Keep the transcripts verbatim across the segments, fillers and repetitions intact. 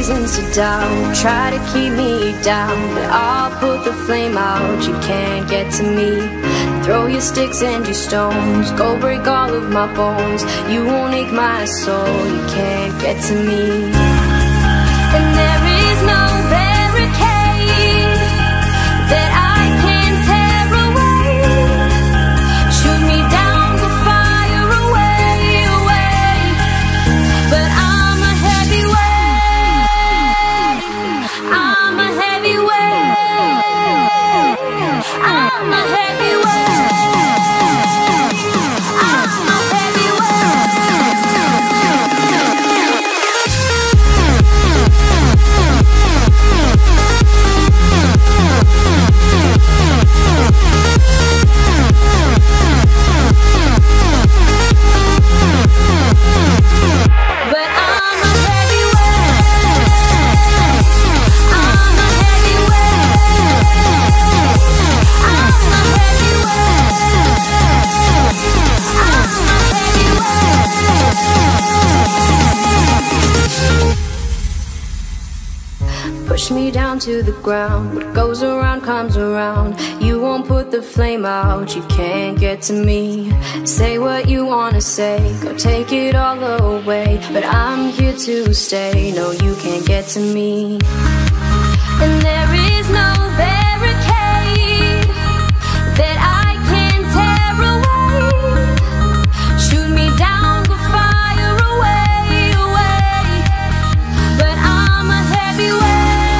reasons to doubt, try to keep me down, but I'll put the flame out. You can't get to me. Throw your sticks and your stones, go break all of my bones. You won't ache my soul, you can't get to me. And there is no barricade that I can tear away. Shoot me down, go fire away, away. But I'm a heavyweight, I'm a heavyweight, I'm a heavyweight. Push me down to the ground, what goes around comes around. You won't put the flame out, you can't get to me. Say what you wanna say, go take it all away, but I'm here to stay, no you can't get to me. And there is no barricade that I can tear away. Shoot me down, go fire away, away. But I'm a heavyweight,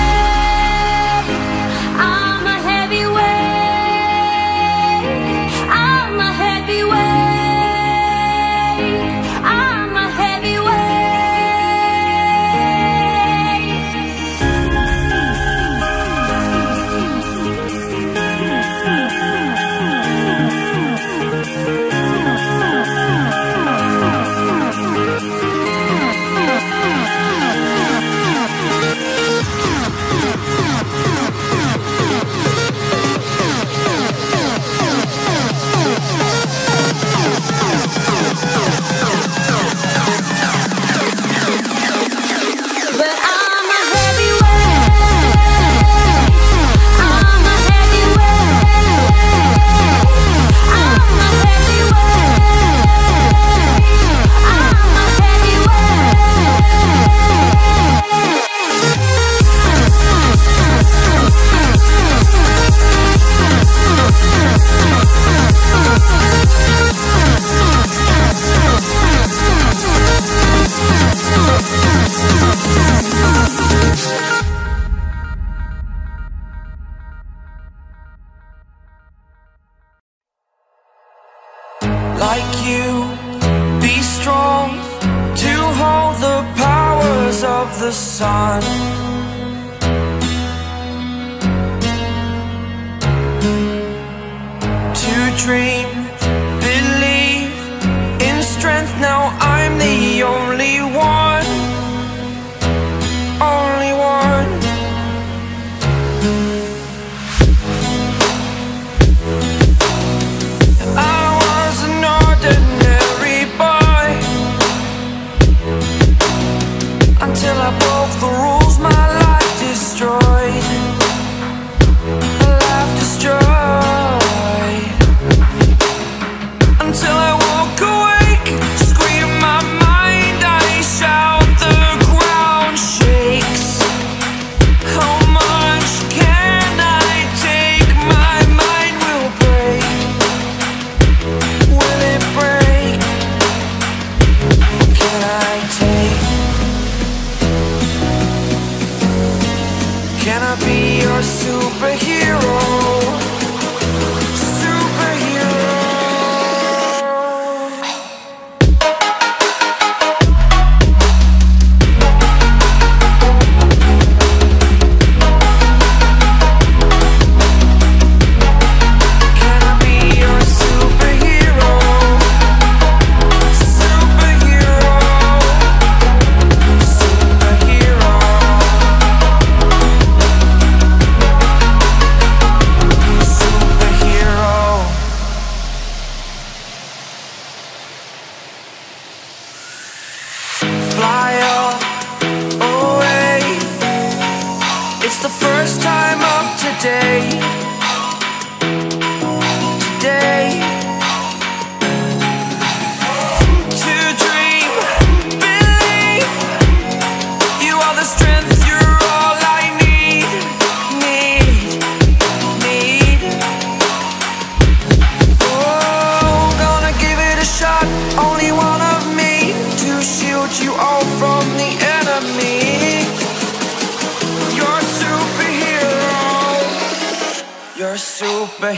like you, be strong to hold the powers of the sun. To dream, believe in strength, now I'm the only one, only one. Until I broke the rules, my life destroyed, life destroyed.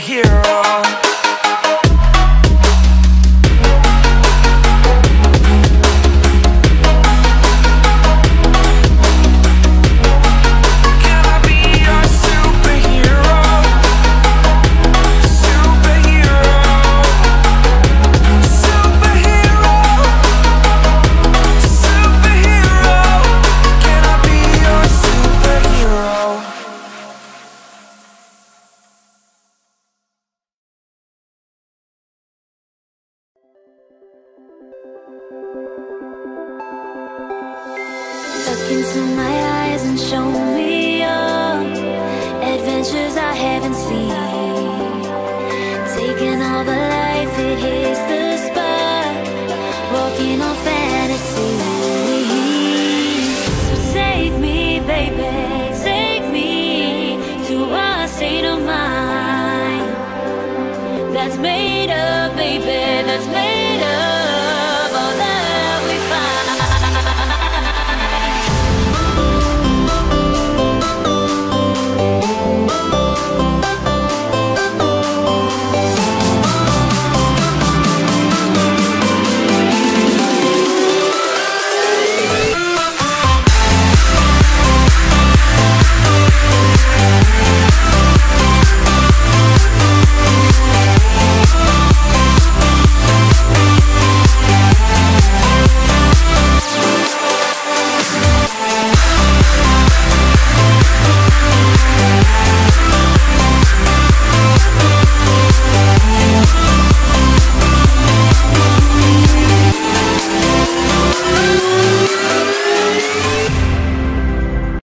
superhero. Look into my eyes and show me your adventures I haven't seen. Taking all the life, it hits the spot. Walking on fantasy. So take me, baby, take me to a state of mind that's made up, baby, that's made up.